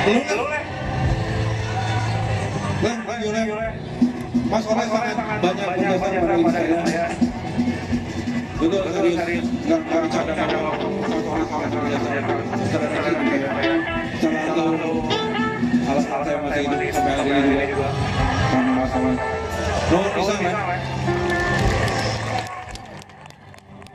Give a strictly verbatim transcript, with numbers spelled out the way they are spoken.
Belum nih. Bang, Yule. Mas Oleh sangat banyak berjasa pada saya. Betul, serius. Enggak enggak bercanda kalau Mas Oleh sangat berjasa. Secara tahu alasan saya masih hidup sampai hari ini juga. Karena Mas Oleh. Nuhun pisan,